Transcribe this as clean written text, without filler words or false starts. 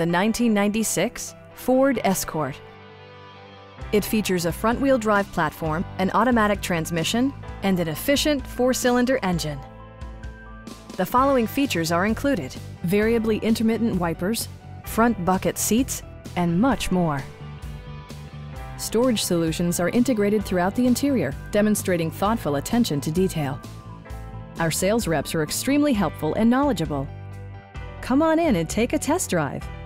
the 1996 Ford Escort. It features a front-wheel drive platform, an automatic transmission, and an efficient 4-cylinder engine. The following features are included: variably intermittent wipers, front bucket seats, and much more. Storage solutions are integrated throughout the interior, demonstrating thoughtful attention to detail. Our sales reps are extremely helpful and knowledgeable. Come on in and take a test drive.